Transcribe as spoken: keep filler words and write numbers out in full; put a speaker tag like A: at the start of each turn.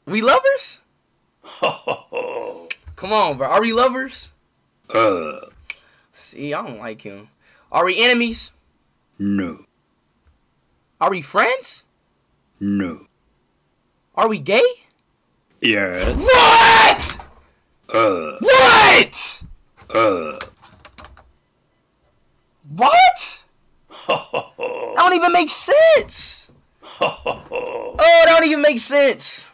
A: We lovers?
B: Ho ho ho.
A: Come on, bro. Are we lovers?
B: Uh.
A: See, I don't like him. Are we enemies?
B: No.
A: Are we friends?
B: No.
A: Are we gay?
B: Yes.
A: What?
B: Uh.
A: What?
B: Uh.
A: What?
B: Ho ho ho.
A: That don't even make sense.
B: Ho ho ho.
A: Oh, that don't even make sense.